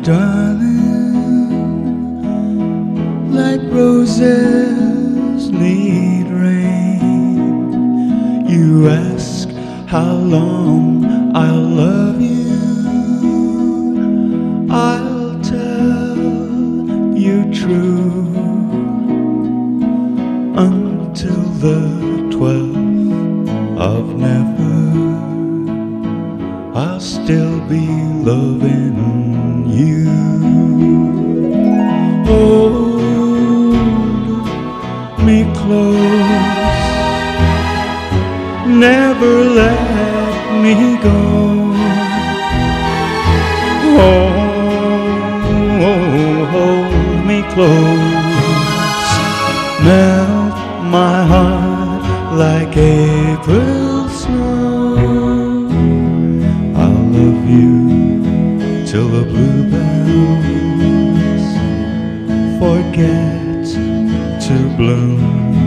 darling, like roses need rain. You ask how long I'll love you. I'll tell you true until the 12th of never. I'll still be loving you. Hold me close, never let me go. Hold me close, melt my heart like April snow. I'll love you till the bluebells forget to bloom.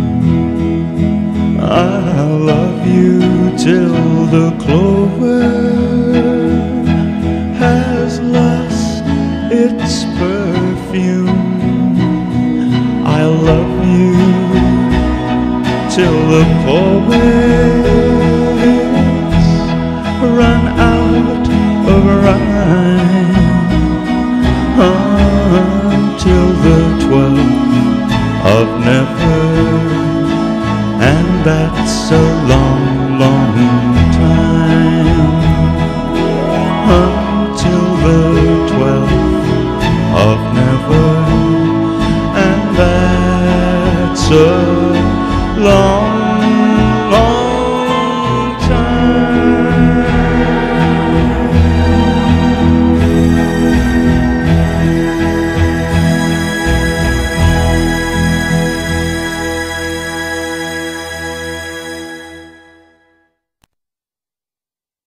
I'll love you till the clover has lost its perfume. I'll love you till the poet